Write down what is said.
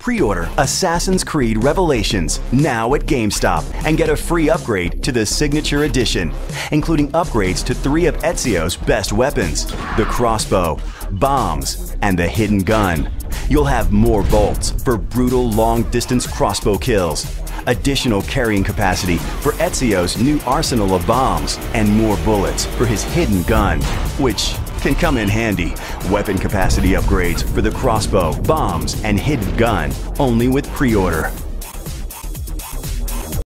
Pre-order Assassin's Creed Revelations now at GameStop and get a free upgrade to the Signature Edition, including upgrades to 3 of Ezio's best weapons, the crossbow, bombs, and the hidden gun. You'll have more bolts for brutal long-distance crossbow kills, additional carrying capacity for Ezio's new arsenal of bombs, and more bullets for his hidden gun, which can come in handy. Weapon capacity upgrades for the crossbow, bombs, and hidden gun only with pre-order.